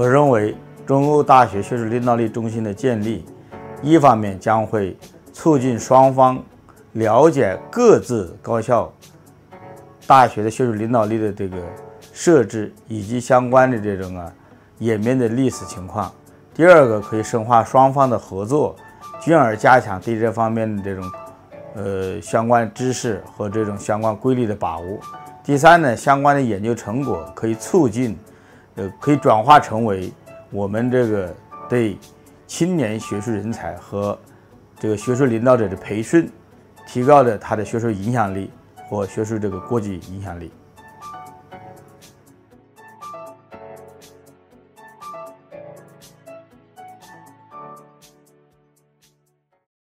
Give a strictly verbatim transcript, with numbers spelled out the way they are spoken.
我认为中欧大学学术领导力中心的建立，一方面将会促进双方了解各自高校大学的学术领导力的这个设置以及相关的这种啊演变的历史情况；第二个可以深化双方的合作，进而加强对这方面的这种呃相关知识和这种相关规律的把握；第三呢，相关的研究成果可以促进呃可以转化成为我们这个对青年学术人才和这个学术领导者的培训，提高了他的学术影响力和学术这个国际影响力。